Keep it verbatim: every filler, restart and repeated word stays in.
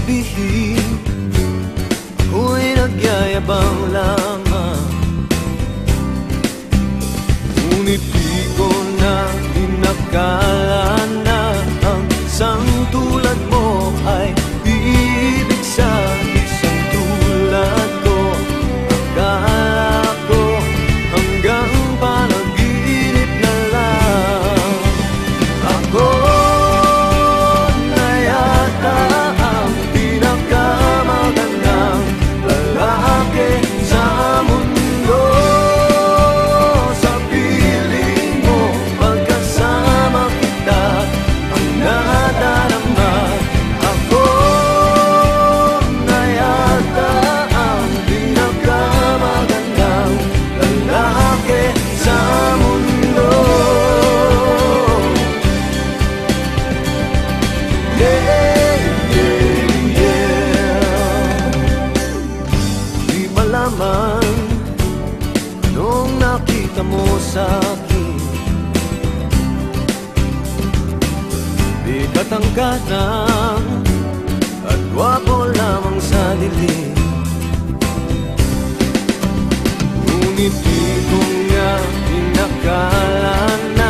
sabihin, ako'y nagyayabang lamang. Ngunit di ko na inakala na ang isang tulad mo ay ibig sa isang tulad ko. Akala ko hanggang panaginip na lang. Ako na yata ang pinakamagandang lalaki sa mundo. Sa piling mo, pagkasama kita, ang nadarama. Ako na yata ang pinakamagandang lalaki sa mundo. Yeah, yeah, yeah. Di malaman nung nakita mo sa'kin, bigat ang ganang at gwapo lamang sa dilim. Ngunit di ko nga inakala na